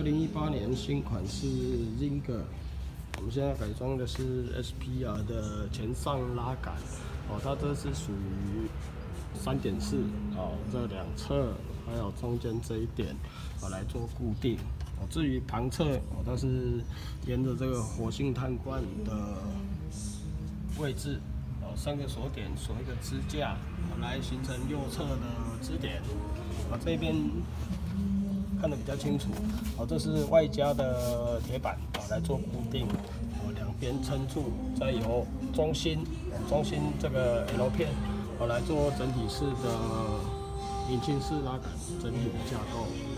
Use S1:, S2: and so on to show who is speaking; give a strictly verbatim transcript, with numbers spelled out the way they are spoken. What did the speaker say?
S1: 零一八年新款是 Zinger， 我们现在改装的是 S P R 的前上拉杆，哦，它这是属于三点四，哦，这两侧还有中间这一点，哦来做固定。哦，至于旁侧，哦，它是沿着这个活性炭罐的位置，哦，三个锁点锁一个支架，哦，来形成右侧的支点。哦，这边看得比较清楚。哦，这是外加的铁板，哦，来做固定。哦，两边撑住，再由中心，中心这个 L 片，哦，来做整体式的引擎式拉杆整体的架构。